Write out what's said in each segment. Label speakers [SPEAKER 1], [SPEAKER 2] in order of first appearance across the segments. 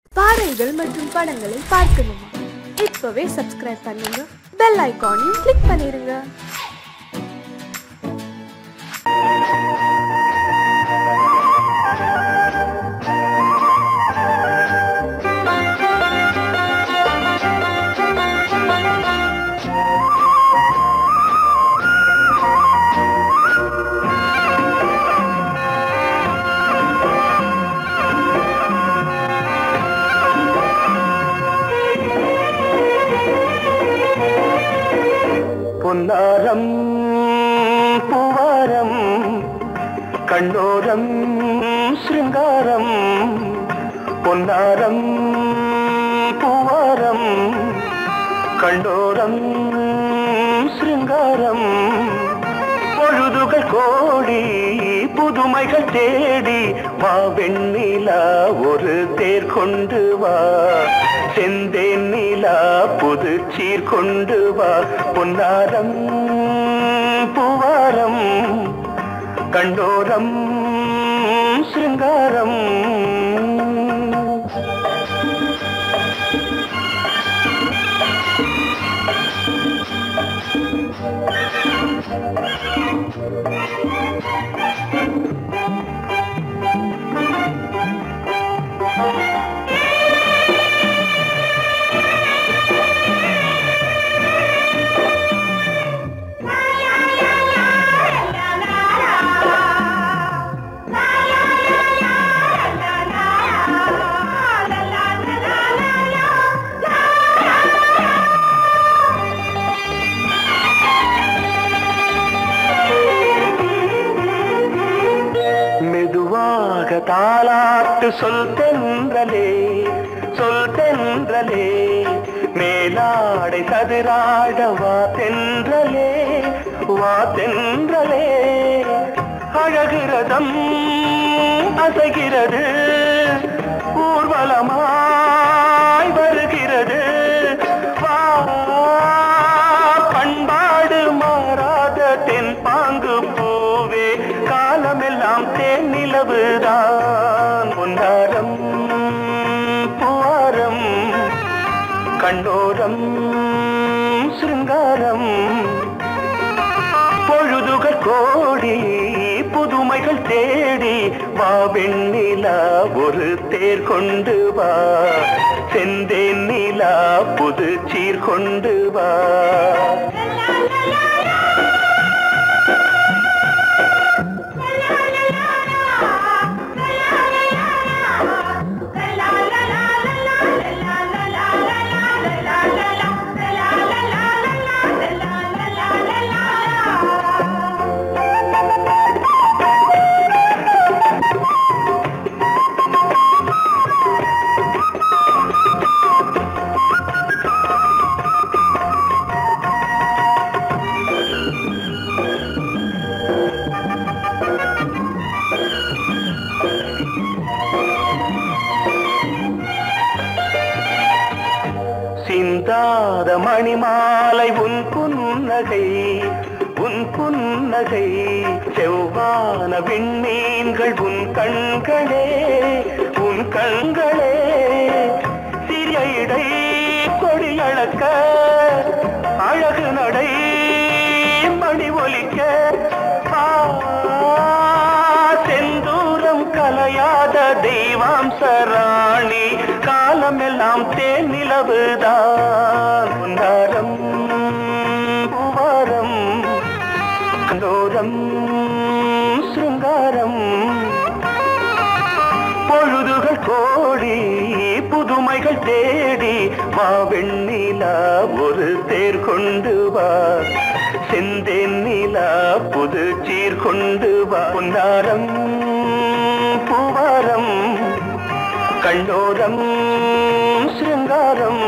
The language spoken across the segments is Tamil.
[SPEAKER 1] பாடல்கள் மற்றும் படங்களை பார்க்கணுமா? இப்பவே சப்ஸ்கிரைப் பண்ணுங்க, பெல் ஐகானையும் கிளிக் பண்ணிருங்க.
[SPEAKER 2] பொன்னாரம் பூவாரம் கண்ணோரம் சிருங்காரம், பொன்னாரம் பூவாரம் கண்ணோரம் சிருங்காரம், பொழுதுகள் கோடி புதுமைகள் தேடி வா வெண்ணிலா ஒரு தேர் கொண்டு வா, செந்தேன் நிலா புது சீர் கொண்டு வா, பொன்னாரம் பூவாரம் கண்டோரம் சிருங்காரம். தாலாட்டு சொல் தென்றலே, சொல் தென்றலே, மேலாடை சதுராட வா தென்றலே, வா தென்றலே, அழகிறதம் அசைகிறது ஊர்வலமாய் வருகிறது, வா பண்பாடு மாறாத தென் பாங்கு பூவே, காலமெல்லாம் தேன் நிலவுதான், பொன்னாரம் பூவாரம் கண்ணோரம் சிருங்காரம், பொழுதுகள் கோடி புதுமைகள் தேடி வா வெண்ணிலா ஒரு தேர் கொண்டு வா, செந்தேன் நிலா புது சீர் கொண்டு வா. சிந்தாத மணிமாலை உன் புன்னகை, உன் புன்னகை, செவ்வான விண்மீன்கள் உன் கண்களே, உன் கண்களே, சிறிய இடை கொடியளக்க அழகு நடை மணி ஒலிக்க, செந்தூரம் கலையாத தெய்வாம்சராணி, காலமெல்லாம் தேன் நிலவுதான், பொன்னாரம் பூவாரம் கண்டோரம் சிருங்காரம், பொழுதுகள் கோடி புதுமைகள் தேடி வா வெண்ணிலா ஒரு தேர் கொண்டு வா, செந்தேன் நிலா புது சீர் கொண்டு வா, பொன்னாரம் பூவாரம் கண்டோரம் சிருங்காரம்.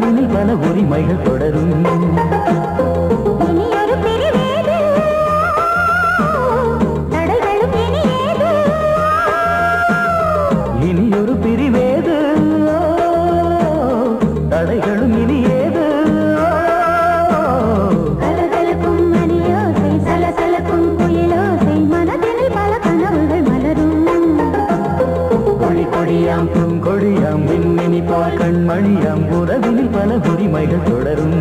[SPEAKER 2] உறவினில் பல உரிமைகள் தொடரும். இனியொரு பிரிவேது தடைகளும் இனியேது.
[SPEAKER 3] கலகலக்கும் மணியோசை சலசலக்கும் குயிலோசை மனதினில் பல கனவுகள் மலரும்.
[SPEAKER 2] கொடி கொடியாம் பூங்கொடியாம் மின்மினி போல் கண்மணியாம் உறவினில் பல உரிமைகள் தொடரும்.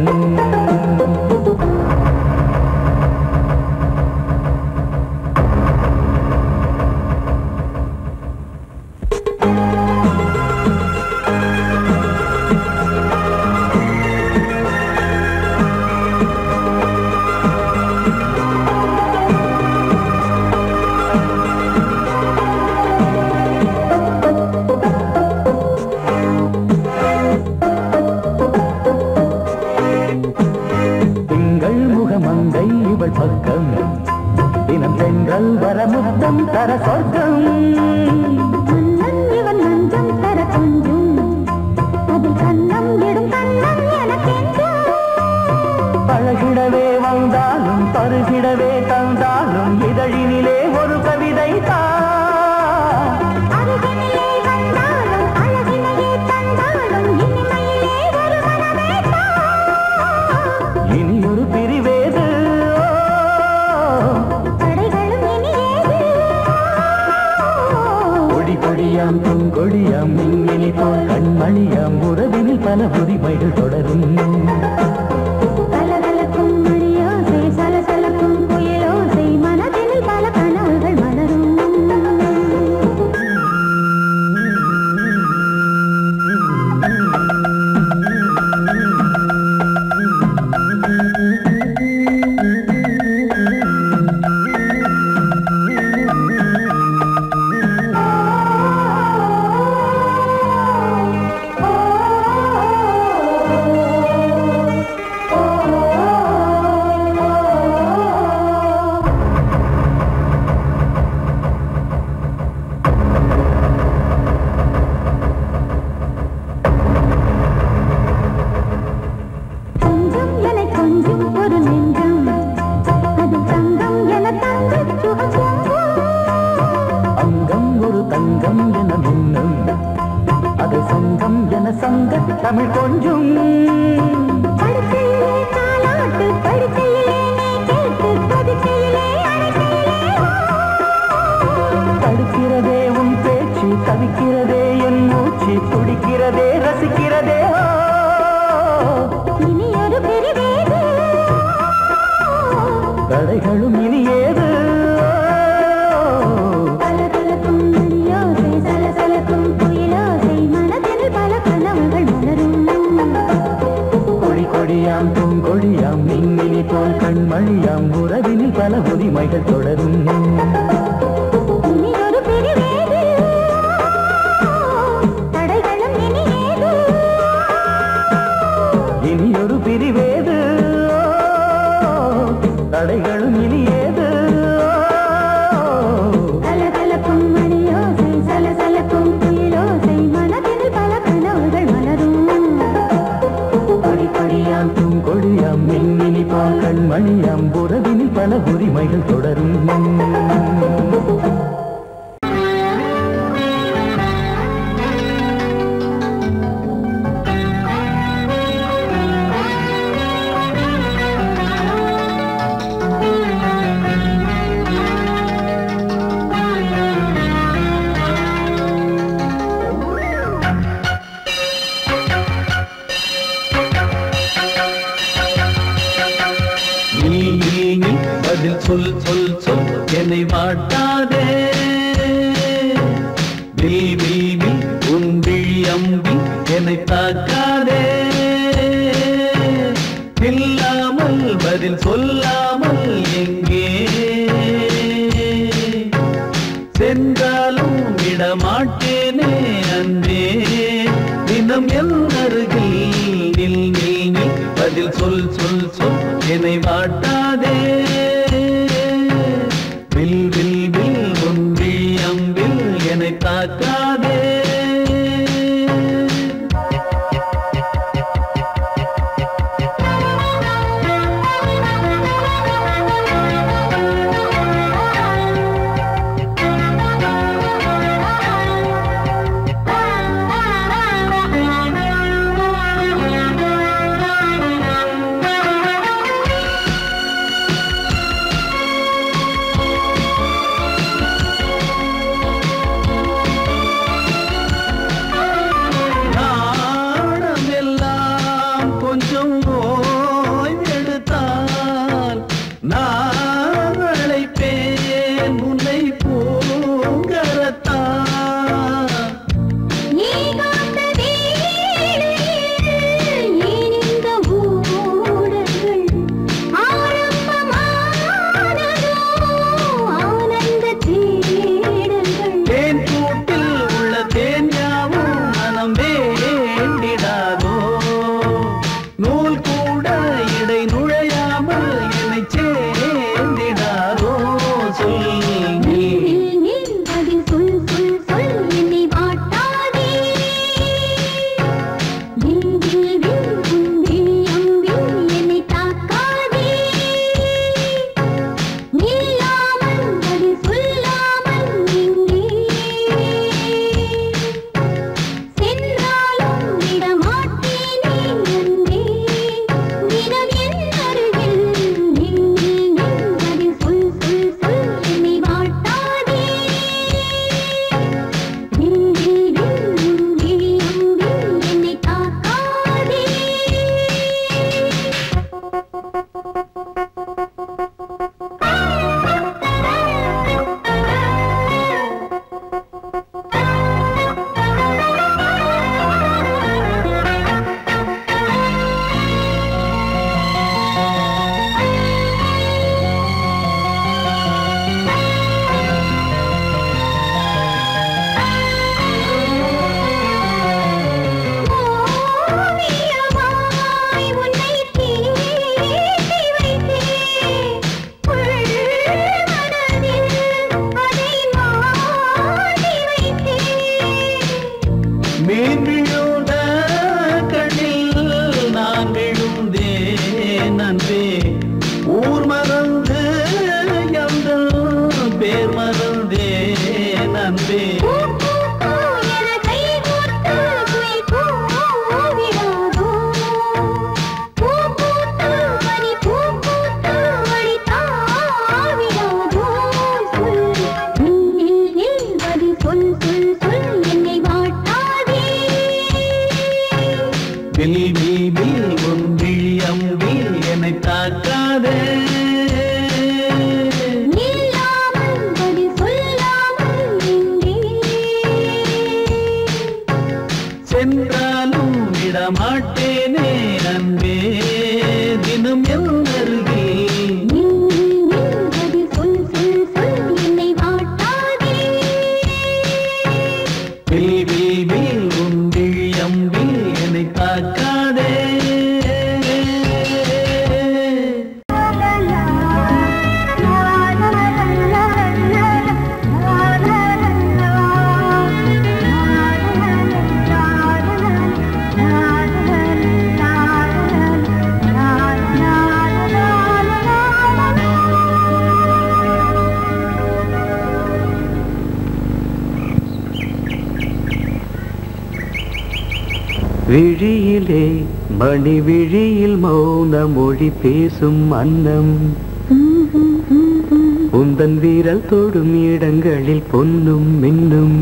[SPEAKER 2] பக்கம் தினம் சென்றல் வரமுத்தம் தர சொர்க்கம்.
[SPEAKER 3] இவன் நஞ்சம் தர கொஞ்சம் அதில் கண்ணம் இடும் கண்ணம் எனக்கென்றும்.
[SPEAKER 2] பழகிடவே வந்தாலும் பருகிடவே தந்தாலும் இதழினிலே ஒரு கவிதை
[SPEAKER 3] அருகினிலே வந்தாலும் அழகினையே தந்தாலும் இனிமையிலே ஒரு மனமே
[SPEAKER 2] இனியொரு பிரிவேது கொடியாம் பூங்கொடியாம் மின்மினி போல் கண்மணியாம் உறவினில் பல உரிமைகள் தொடரும்.
[SPEAKER 3] கலகலக்கும் மணியோசை சலசலக்கும் குயிலோசை மனதினில் பல கனவுகள் மலரும்.
[SPEAKER 2] தமிழ் கொஞ்சம்
[SPEAKER 3] படுக்கையிலே தாலாட்டு படுக்கையிலே நீ கேட்டு படுக்கையிலே
[SPEAKER 2] தடுக்கிறதே உன் பேச்சு தவிக்கிறதே என் மூச்சு துடிக்கிறதே ரசிக்கிறதே.
[SPEAKER 3] இனி ஒரு பிரிவேது
[SPEAKER 2] தடைகளும் இனியேது.
[SPEAKER 3] கலகலக்கும் மணியோசை சலசலக்கும் குயிலோசை மனதில் பல கனவுகள் மலரும்.
[SPEAKER 2] கொடி கொடியாம் பூங்கொடியாம் மின்மினி போல் கண்மணியாம் உறவினில் பல உரிமைகள் தொடரும்.
[SPEAKER 3] இனி ஒரு பிரிவேது தடைகளும் இனியேது.
[SPEAKER 2] இனியொரு பிரிவேது தடைகளும் இனியேது.
[SPEAKER 3] கலகலக்கும் மணியோசை சலசலக்கும் குயிலோசை மனதில் பல கனவுகள் மலரும்.
[SPEAKER 2] கொடி கொடியாம் பூங்கொடியாம் மின்மினி போல் கண்மணியாம் உறவினில் பல உரிமைகள் தொடரும்.
[SPEAKER 4] பதில் சொல் சொல் சொல் என்னை வாட்டாதே. வில் வில் வில் உன் விழி அம்பி என்னை தாக்காதே. இல்லாமல் பதில் சொல்லாமல் எங்கே சென்றாலும் விடமாட்டேனே அன்பே. தினம் என் அருகில் நில் நில் நில் பதில் சொல் சொல் சொல் என்னை வாட்டாதே. வில் வில் வில் உன் விழி அம்பில் என்னை தாக்காதே. அன்பே தினம் என் அருகில்
[SPEAKER 3] சொல் சொல் சொல் என்னை வாட்டாதே
[SPEAKER 4] வில் வில் வில் உன் விழி அம்பில் என்னை தாக்காதே
[SPEAKER 2] விழியிலே மணி விழியில் மௌன மொழி பேசும் அன்னம் உந்தன் வீரல் தொடும் இடங்களில் பொன்னும் மின்னும்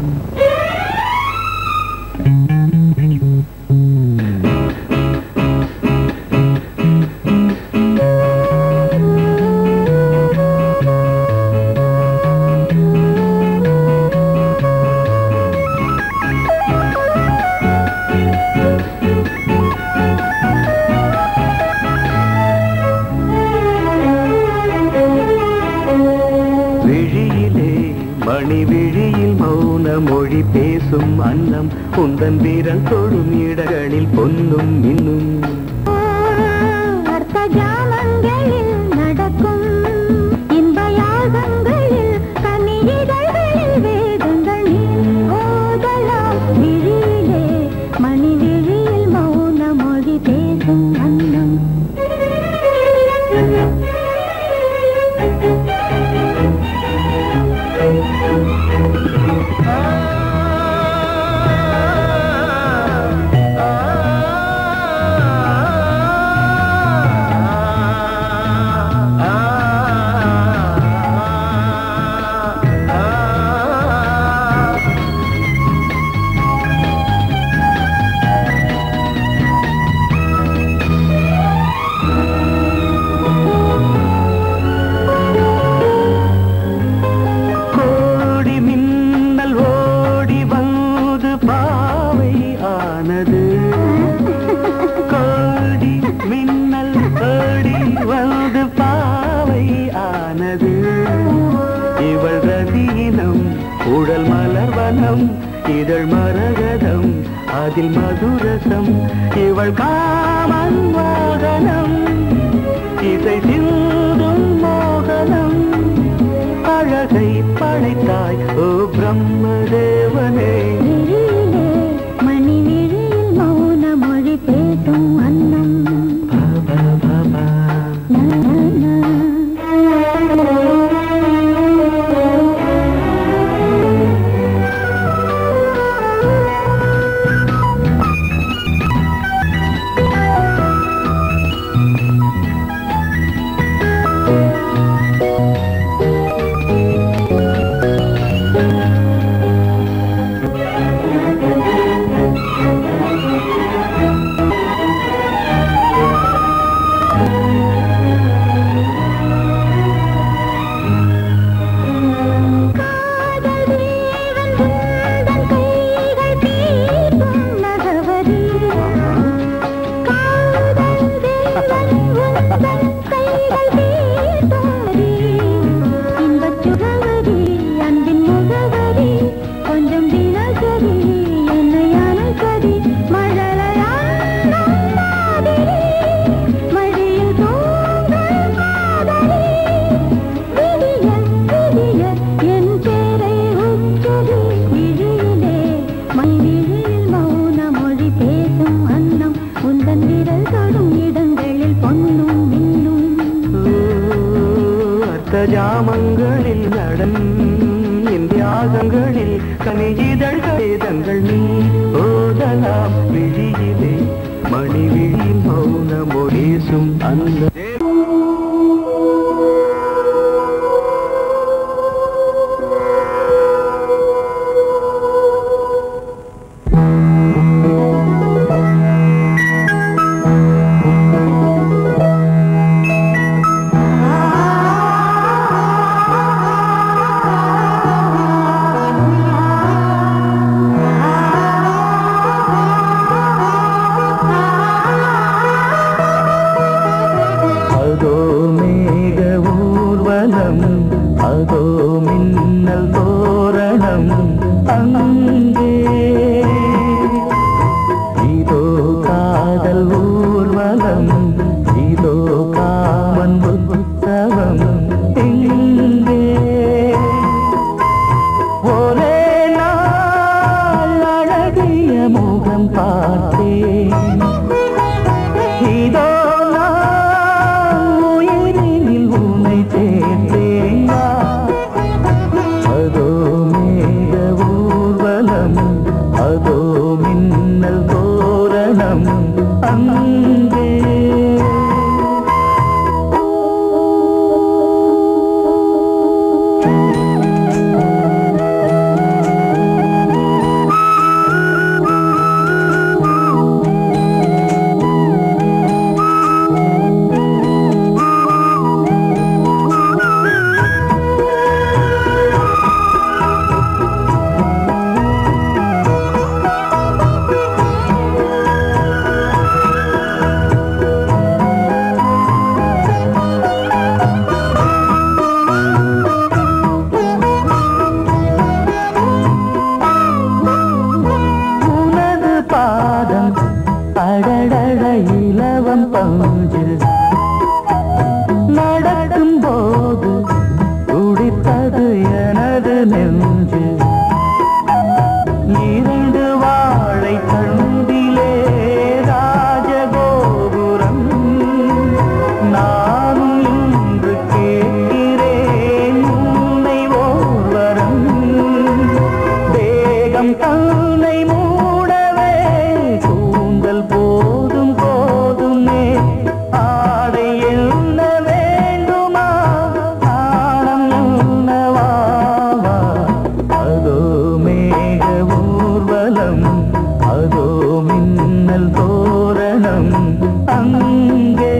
[SPEAKER 2] விழியில் மௌன மொழி பேசும் அன்னம் உந்தன் வீரல் தொடும் இடங்களில் பொன்னும் மின்னும்
[SPEAKER 3] அர்த்த ஜாமங்களில் நடக்கும் இன்ப யாகங்களில் கனியிதழ்களில் வேதங்கள் நீ ஓதலாம் விழியிலே மணி விழியில் மௌன மொழி பேசும் அன்னம் உடல் மலர்வனம் இதழ் மரகதம் அதில் மதுரசம் இவள் காமன் மோகனம் இசை சிந்தும் மோகனம் அழகை படைத்தாய் ஓ பிரம்மதேவனே மணி விழியில் மௌன மொழி பேசும் அன்னம் ஜாமங்களில் நடன் இந்தியாகங்களில் கனியிதழ்கள் நீ ஓதலாம் விழியிலே மணி விழியில் மௌன மொழிசும் அந்த
[SPEAKER 2] இலவம் பஞ்சு நடக்கும் போது துடித்தது எனது நெஞ்சு இரண்டு வாழை தண்டிலே ராஜகோபுரம் நானும் இன்று கேட்கிறேன் உன்னை ஓர்வரம் தேகம் தன்னை மூடவே கூந்தல் போதும் போதுமே ஆடை என்ன வேண்டுமா ஆனம் என்னவா அதோ மேக ஊர்வலம் அதோ மின்னல் தோரணம் அங்கே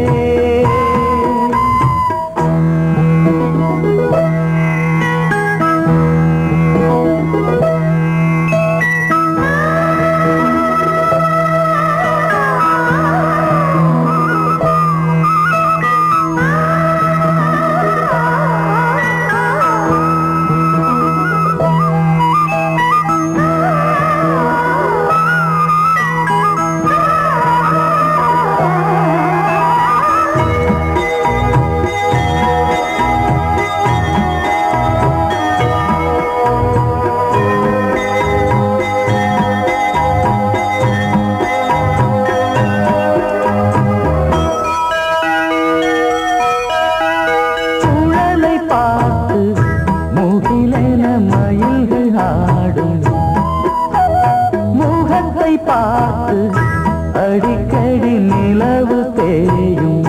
[SPEAKER 2] பார்த்து அடிக்கடி நிலவு தேயும்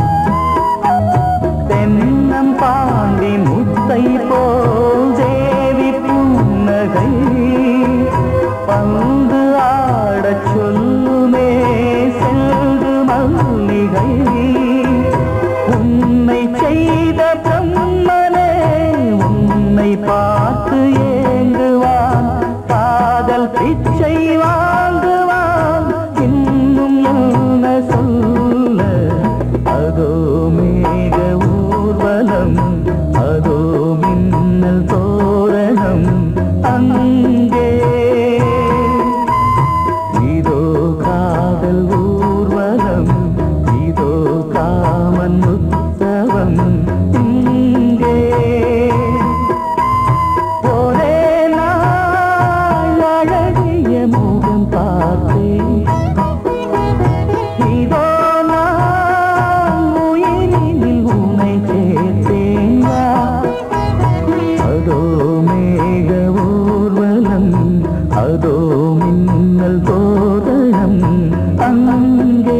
[SPEAKER 2] தென்னம் பாண்டி முத்தை போல் தேவி புன்னகை பந்து ஆடச் சொல்லுமே செல்து மல்லிகை உன்னை செய்த பிரம்மனே உன்னை பார்த்து ஏங்குவான் காதல் பிச்சை வாங்குவான் இன்னும் என்ன சொல்ல அதோ மேக ஊர்வலம் அதோ மின்னல் தோரணம் அங்கே இதோ காதல் ஊர்வலம் இதோ காமன் உற்சவம் இங்கே ஒரே நாள் அழகிய முகம் பார்த்தேன் இதோ நான் உயிரினில் உன்னை சேர்த்தேன் அதோ மேக ஊர்வலம் அதோ மின்னல் தோரணம் அங்கே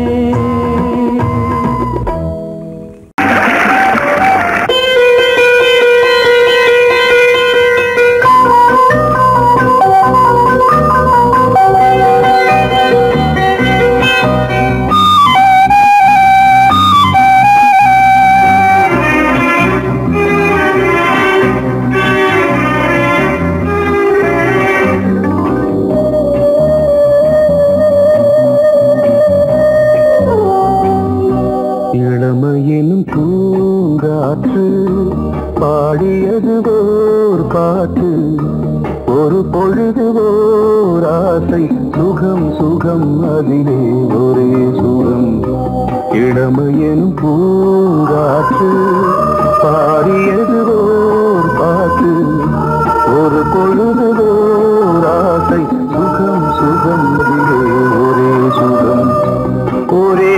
[SPEAKER 2] இளமையினும் பூங்காற்று பாடியது ஓர் பாட்டு ஒரு பொழுது ஓர் ஆசை சுகம் சுகம் அதிலே ஒரே சுகம் இளமையினும் பூங்காற்று பாடியது ஓர் பாட்டு ஒரு பொழுது ஓர் ஆசை சுகம் சுகம் அதிலே ஒரே சுகம் ஒரே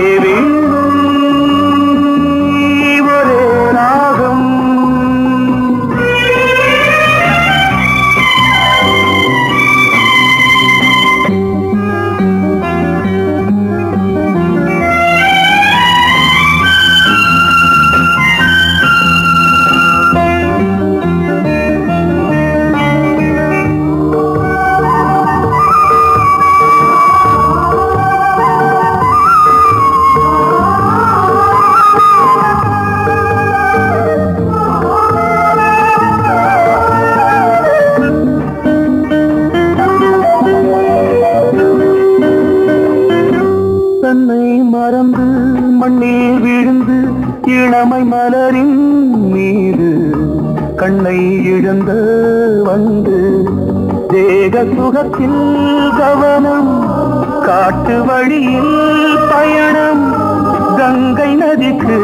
[SPEAKER 2] மறந்து மண்ணில் விழுந்து இளமை மலரின் மீது கண்ணை இழந்த வந்து தேக சுகத்தில் கவனம் காட்டு வழியில் பயணம் கங்கை நதிக்கு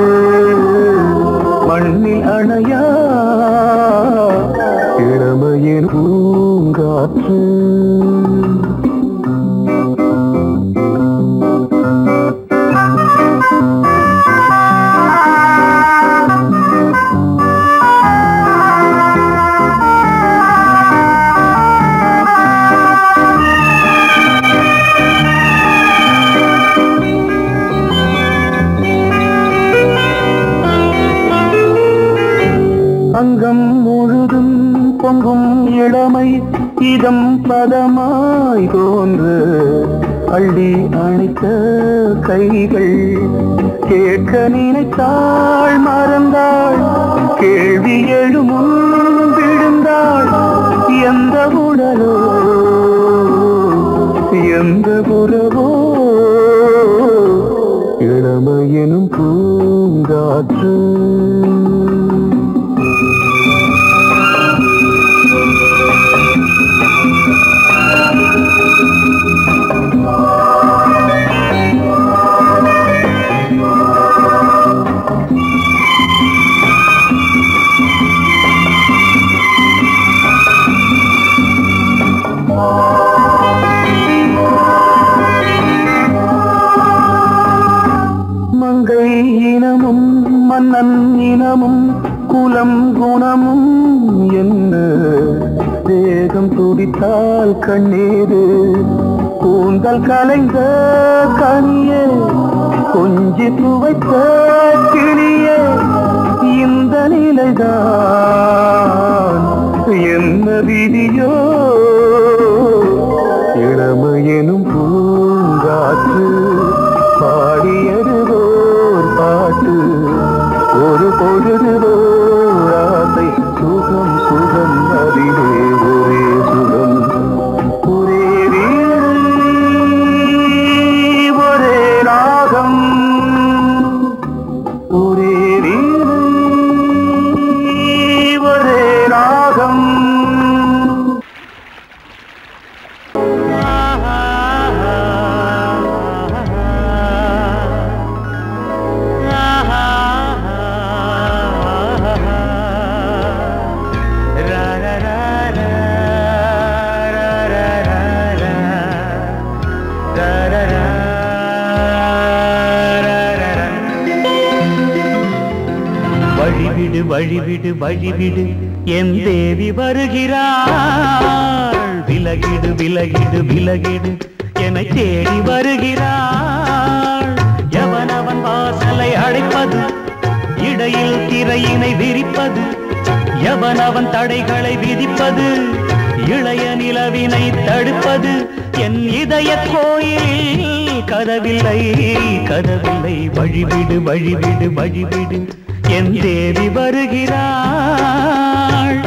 [SPEAKER 2] மண்ணில் அணையா இளமையின் பூங்காற்று அங்கம் முழுதும் பொங்கும் இளமை இதம் பதமாய் தோன்று அள்ளி அணைத்த கைகள் கேட்க நினைத்தாள் மறந்தாள் கேள்வி எழுமுன் விழுந்தாள் எந்த உடலோ எந்த புறவோ இளமையெனும் பூங்காற்று மங்கை இனமும் மன்னன் இனமும் குலம் குணமும் என்ன தேகம் துடித்தால் கண்ணீரு கூந்தல் கலைந்த கனியே கொஞ்சி துவைத்த கிளியே இந்த நிலைதான் என்ன விதியோ இளமையெனும் பூங்காற்று பாடியதுவோர் பாட்டு ஒரு பொழுதுவோர் ஆசை சுகம் சுகம் அதிலே ஒரே சுகம் ஒரே வீடு ஒரே ராகம் ஒரே வீடு ஒரே ராகம்
[SPEAKER 5] வழிவிடு வழிவிடு வழிவிடு என் தேவி வருகிறாள் விலகிடு விலகிடு விலகிடு என்னை தேடி வருகிறாள் எவனவன் வாசலை அடைப்பது இடையில் திரையினை விரிப்பது எவனவன் தடைகளை விதிப்பது இளைய நிலவினை தடுப்பது என் இதய கோயிலில் கதவில்லை கதவில்லை வழிவிடு வழிவிடு வழிவிடு என் தேவி வருகிறாள்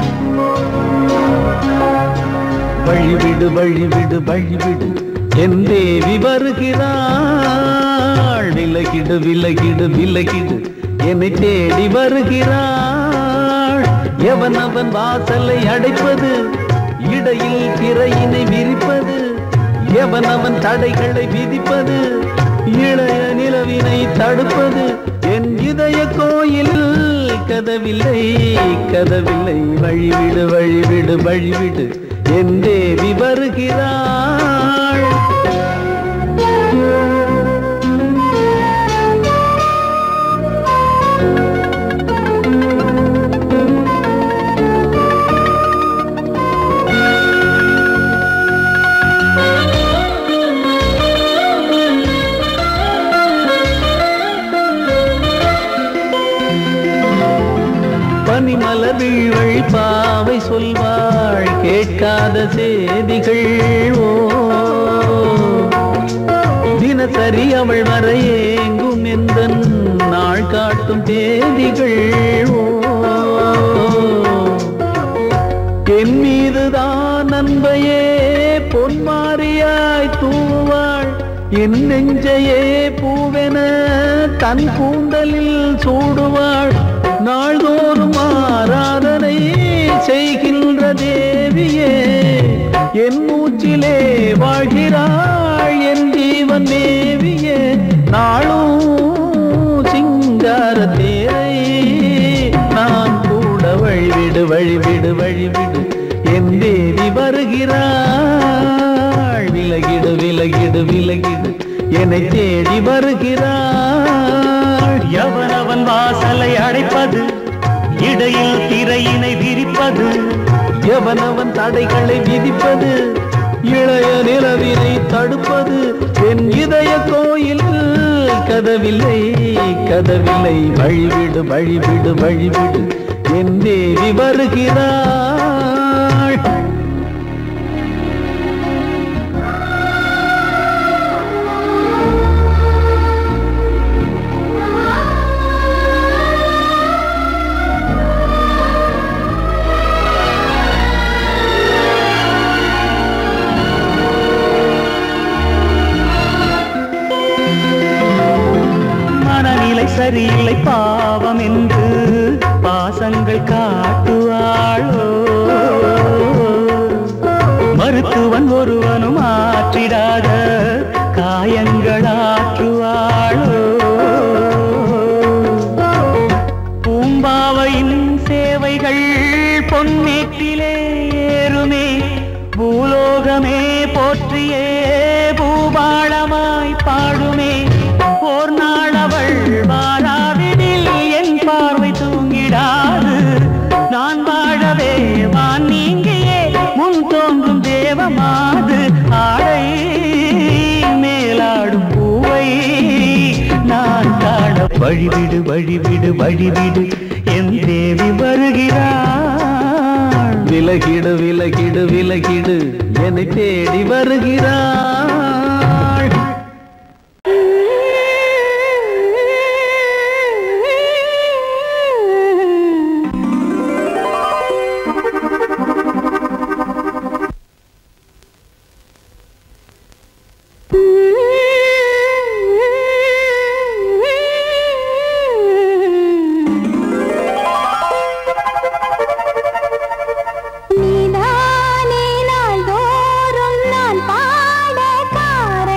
[SPEAKER 4] வழிவிடு வழிவிடு வழிவிடு என் தேவி வருகிறாள் விலகிடு விலகிடு விலகிடு என்னை தேடி வருகிறாள் எவனவன் வாசலை அடைப்பது இடையில் திரையினை விரிப்பது எவனவன் தடைகளை விதிப்பது இளைய நிலவினை தடுப்பது என் இதய கோயில் கதவில்லை கதவில்லை வழிவிடு வழிவிடு வழிவிடு என் தேவி வருகிறாள் பனிமலர் வீழ்வழி பாவை சொல்வாள் கேட்காத செய்திகள் ஓ தினசரி அவள் வர ஏங்கும் எந்த நாள் காட்டும் தேதிகள் ஓ என் மீதுதான் அன்பையே பொன்மாரியாய் தூவாள் என் நெஞ்சையே பூவென தன் கூந்தலில் சூடுவாள் நாள்தோறும் ஆராதனை செய்கின்ற தேவியே என் மூச்சிலே வாழ்கிறாள் ஜீவன் மேவிய நாளும் சிங்கார தேரை நான் கூட வழிவிடு வழிவிடு வழிவிடு என் தேவி வருகிறாள். விலகிடு விலகிடு விலகிடு என்னை தேடி வருகிறாள்.
[SPEAKER 5] எவனவன் வாசலை அடைப்பது, இடையில் திரையினை விரிப்பது,
[SPEAKER 4] எவனவன் தடைகளை விதிப்பது, இளைய நிலவினை தடுப்பது, என் இதய கோயில் கதவில்லை கதவில்லை. வழிவிடு வழிவிடு வழிவிடு என் தேவி வருகிறாள்.
[SPEAKER 5] சரியில்லை பாவம் என்று பாசங்கள் காட்டுவாளோ, மருத்துவன் ஒருவனும் ஆற்றிடாத காயங்களாற்றுவாளோ. பூம்பாவையின் சேவைகள் பொன்னேட்டிலே ஏறுமே, பூலோகமே போற்றியே பூபாளமாய் பாடுமே. ஓர் நாள் அவள் வாராவிடில் என் பார்வை தூங்கிடாது, நான் வாழவே வான் நீங்கியே முன் தோன்றும் தேவமாது. ஆடை மேலாடும் பூவை நான் காண வழிவிடு வழிவிடு வழிவிடு என் தேவி வருகிறாள்.
[SPEAKER 4] விலகிடு விலகிடு விலகிடு என்னை தேடி வருகிறாள்.
[SPEAKER 3] நீதானே நாள்தோறும் நான் பாட காரணம்.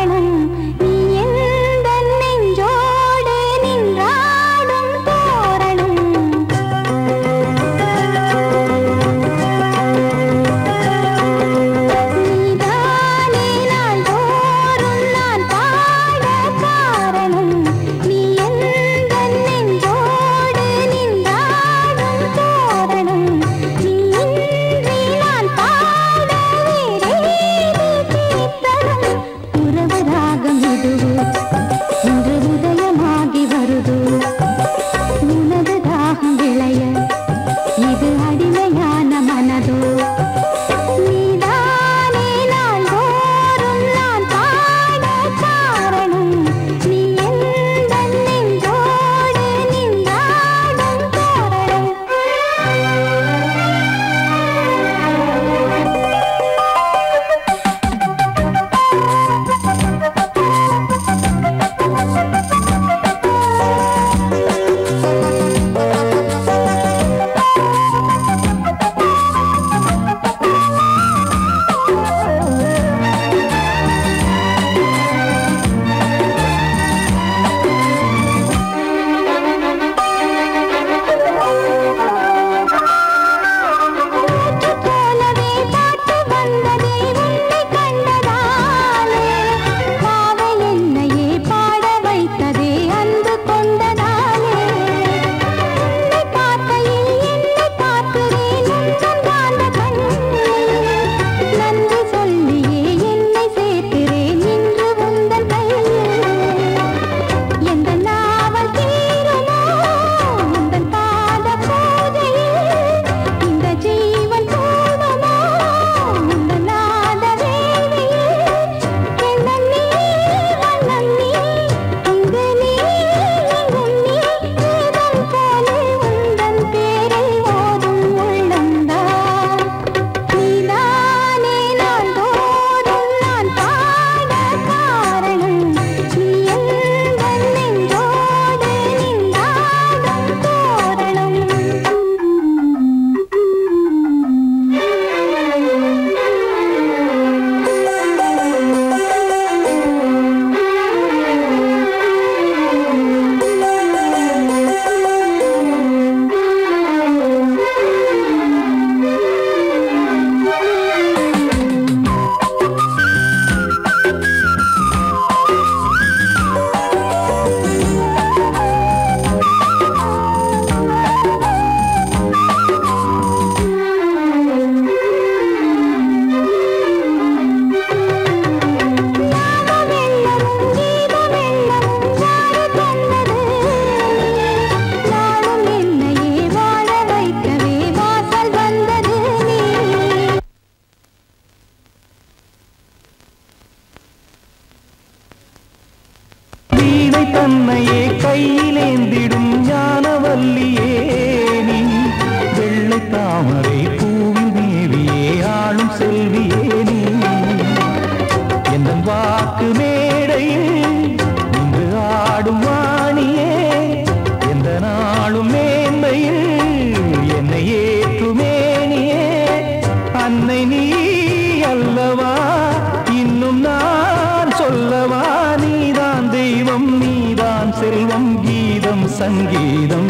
[SPEAKER 5] தன்னையே கையிலேந்திடும் ஞானவல்லியே நீ வெள்ளை தாமரை பூவில் தேவியே ஆளும் செல்வியே நீ என் வாக்கு மேடையில் இன்று ஆடும் வாணியே எந்த நாளும் மேன்மையில் என்னை ஏற்றுமேனியே அன்னை நீ அல்லவா இன்னும் நான் சொல்லவா நீதான் தெய்வம் நீதான் செல்வம் கீதம் சங்கீதம்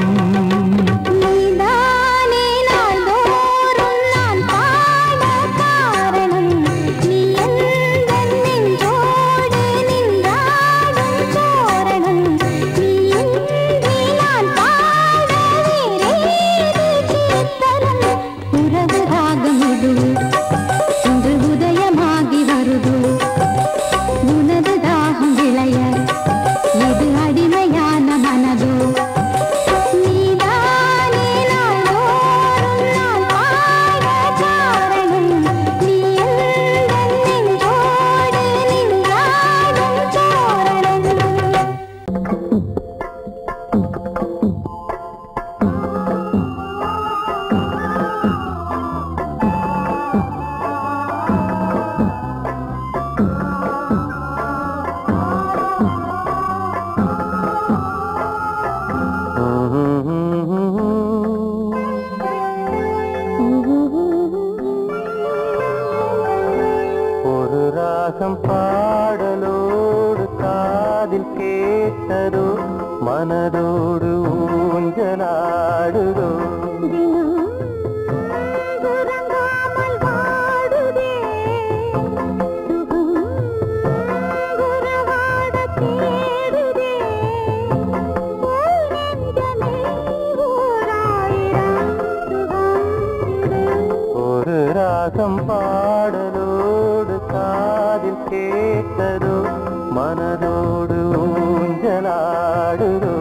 [SPEAKER 2] பாடலோடு காதில் கேட்டதோ மனதோடு ஊஞ்சலாடுதோ ஒரு ராகம் பாடலோடு காதில் கேட்டதோ மனதோடு ஊஞ்சலாடுதோ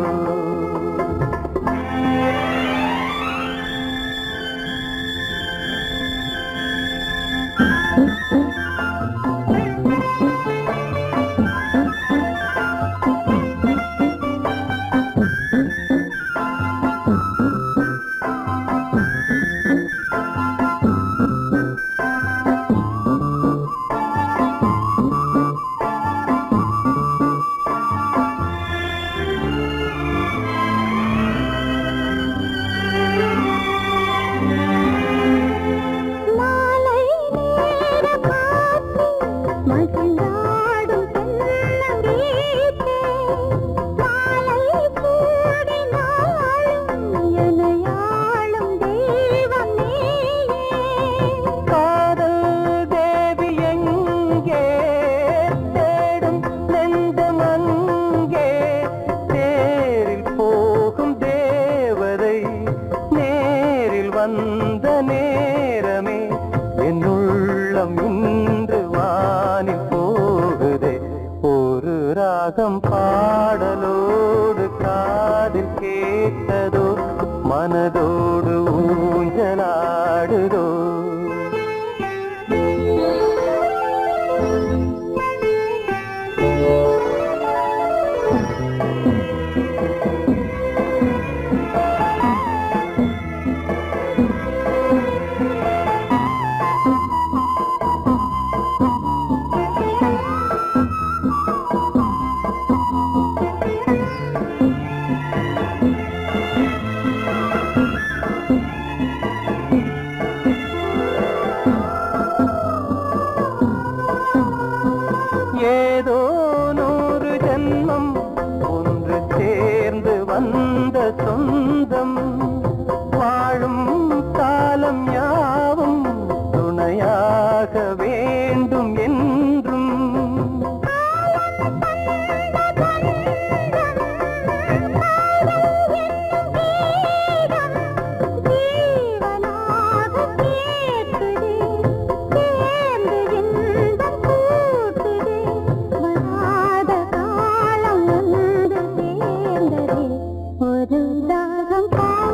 [SPEAKER 2] வந்த நேரமே என்னுள்ளம் இன்று வானில் போகுதே ஒரு ராகம் பாடலோடு காதில் கேட்டதோ மனதோடு ஊஞ்சலாடுதோ ஏதோ 100 ஜென்மம் ஒன்று சேர்ந்து வந்த சொந்தம் வாழும் காலம் யாவும் துணையாக வேண்டும் என்றும்
[SPEAKER 3] ஒரு தாகம்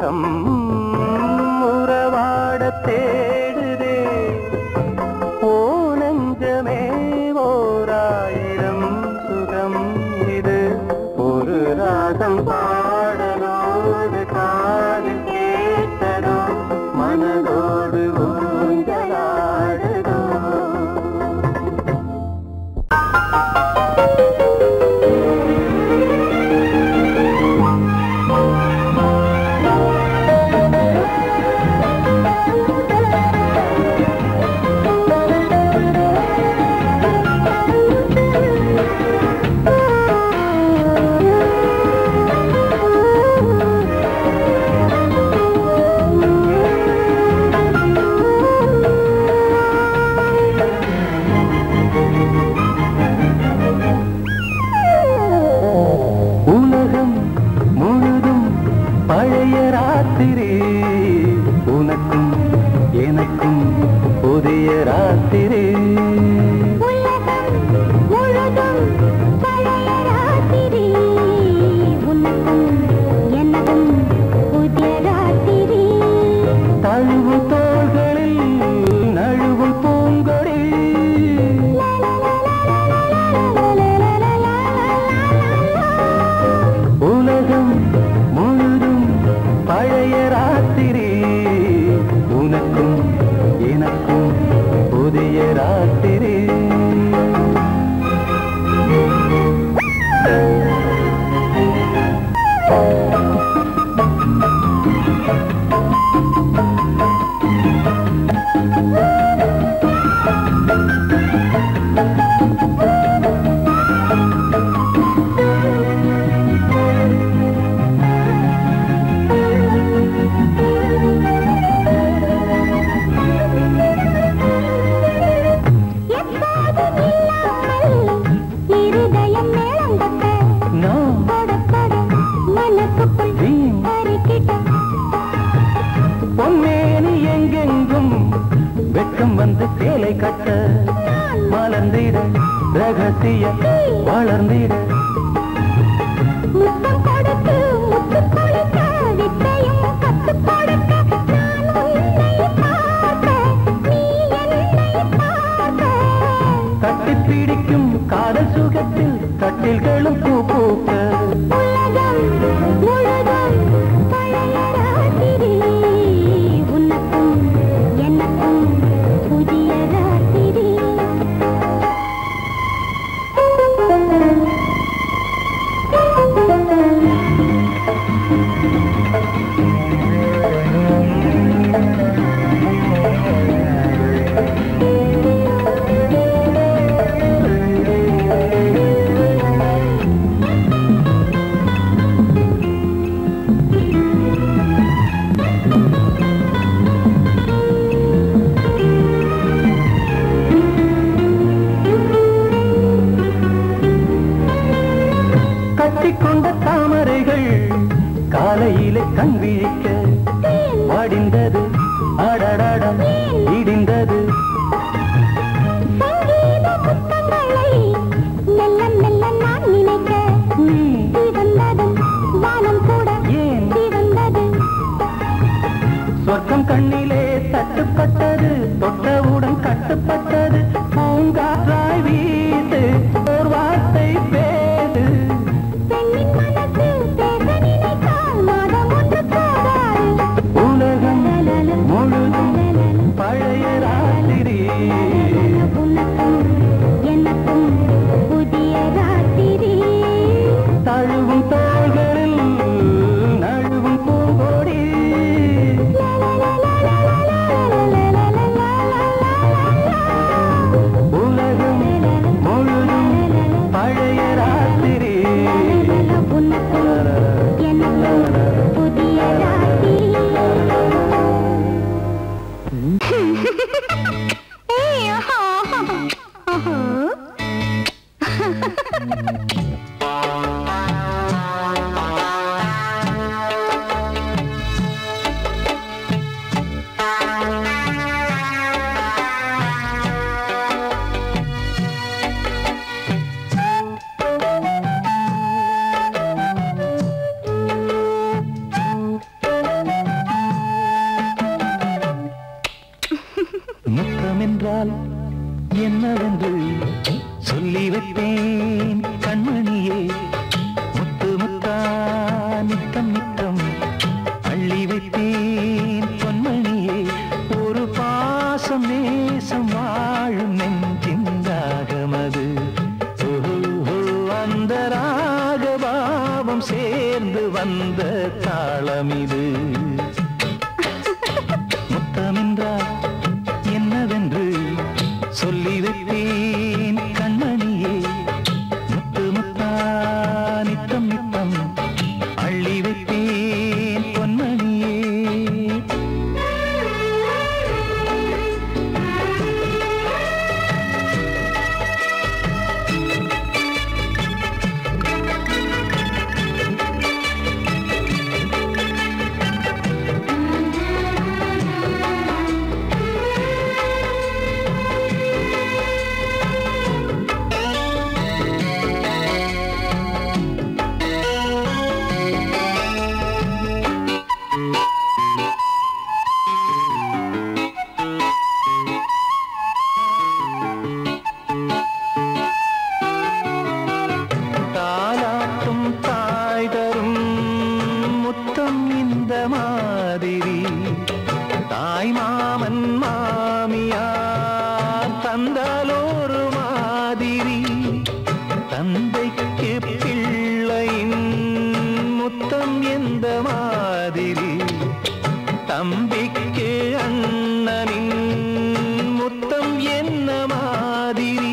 [SPEAKER 2] மனம் உறவாட தேடுதே ஓ நெஞ்சமே ஓராயிரம் சுகம் இது ஒரு ராகம் பாடலோடு காதில் கேட்டதோ மனதோடு ஊஞ்சலாடுதோ உலகம் முழுதும் பழைய ராத்திரி உனக்கும் எனக்கும் புதிய ராத்திரி
[SPEAKER 3] உலகம் முழுதும் பழைய ராத்திரி உனக்கும் எனக்கும் புதிய ராத்திரி
[SPEAKER 2] தழுவு தோள்களில் நழுவு பூங்கொடி உலகம் முழுதும் பழைய ராத்திரி உனக்கும் எனக்கும் புதிய ராத்திரி
[SPEAKER 3] இருதயம் மேளங்கட்ட
[SPEAKER 2] நான்
[SPEAKER 3] படப்பட மனசுக்குள் அறிக்கிட்ட
[SPEAKER 2] பொன்னேனி எங்கெங்கும் வெட்கம் வந்து சேலை கட்ட மலர்ந்திட ரகசிய வளர்ந்திட
[SPEAKER 3] முத்தம் கொடுத்து முத்து கொடுக்க வித்தையும் கத்து கொடுக்க நான் உன்னை பார்க்க நீ என்னை பார்க்க
[SPEAKER 2] கட்டி பிடிக்கும் காதல் சுகத்தில் கட்டில்களும் பூ பூக்க
[SPEAKER 3] உலகம் முழுதும் பழைய ராத்திரி உனக்கும் எனக்கும் புதிய ராத்திரி
[SPEAKER 2] கட்டிக்கொண்ட தாமரைகள் காலையிலே கண் விழிக்க வாடிந்தது அடடடம் இடிந்தது
[SPEAKER 3] சங்கீத புத்தங்களை மெல்ல மெல்ல நான் நினைக்க
[SPEAKER 2] நீ
[SPEAKER 3] சிவந்ததும் வானம் கூட
[SPEAKER 2] ஏன்
[SPEAKER 3] சிவந்தது
[SPEAKER 2] சொர்க்கம் கண்ணிலே தட்டுப்பட்டது தொட்டவுடன் கட்டுப்பட்டது பூங்காற்றாய் வீசு ஓர் வார்த்தை பேசு
[SPEAKER 3] பெண்ணின் மனசு பேச நினைத்தால் மாதம் ஒன்று போகாது
[SPEAKER 2] உலகம் முழுதும்
[SPEAKER 5] என்றால் என்னவென்று சொல்லி வைப்பேன் கண்மணியே. முத்து முத்தா நித்தம் நித்தம் அள்ளி வைப்பேன் பொன்மணியே. ஒரு பாசம் நேசம் வாழும் நெஞ்சின் ராகமது. அந்த ராகபாவம் சேர்ந்து வந்த தாளமிது. முத்தமென்றால் என்னவென்று சொல்லி வைப்பேன் கண்மணியே. முத்து முத்தா நித்தம் நித்தம் அள்ளி வைப்பேன் பொன்மணியே. தாலாட்டும் தாய் தரும் முத்தம் இந்த மாதிரி. தாய் மாமன் மாமியார் தந்தாலோரு மாதிரி. தந்தைக்கு பிள்ளையின் முத்தம் எந்த மாதிரி. தம்பிக்கு அண்ணனின் முத்தம் என்ன மாதிரி.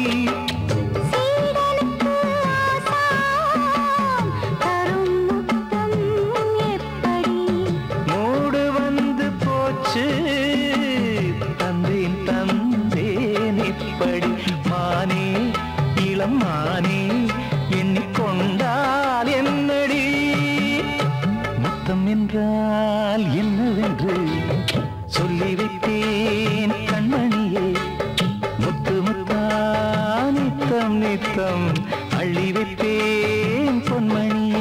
[SPEAKER 5] மூடு வந்து போச்சு தந்தேன் தந்தேன் இப்படி. மானே இளம் மானே எண்ணிக்கொண்டால் என்னடி. முத்தம் என்றால் என்னவென்று சொல்லி வைத்தேன் கண்மணியே. முத்து முத்தா நித்தம் நித்தம் அள்ளி வைத்தேன் பொன்மணியே.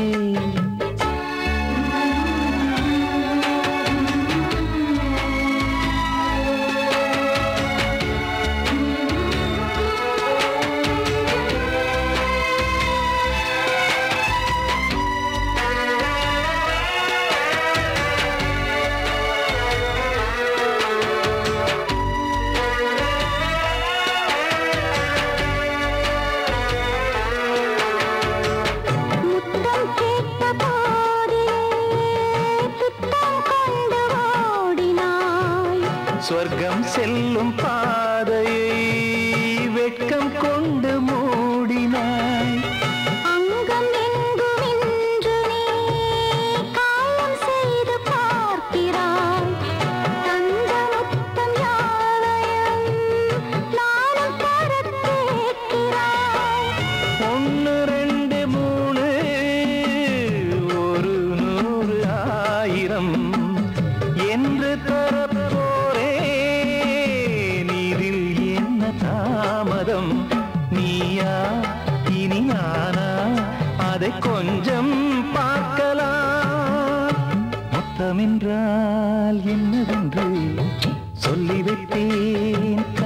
[SPEAKER 5] சொர்க்கம் செல்லும் பாதையை வெட்கம் கொண்டு மூடினாய்.
[SPEAKER 3] அங்கம் எங்கும் இன்று நீ காயம் செய்து பார்க்கிறாய். தந்த முத்தம் யாவையும் நானும் தர கேட்கிறாய்.
[SPEAKER 5] 1 2 3 ஒரு 100 1000 என்று தரப்போரே. நீரில் என்ன தாமதம். நீயா இனி நானா அதை கொஞ்சம் பார்க்கலாம். முத்தமென்றால் என்னவென்று சொல்லி வைத்தேன்